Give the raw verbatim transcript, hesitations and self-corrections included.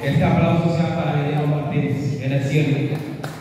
Este aplauso sea para Diego Martínez en el cielo.